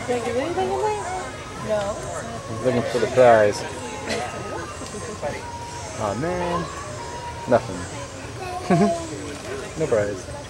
Did I get anything in there? No. He's looking for the prize. Oh man. Nothing. No prize.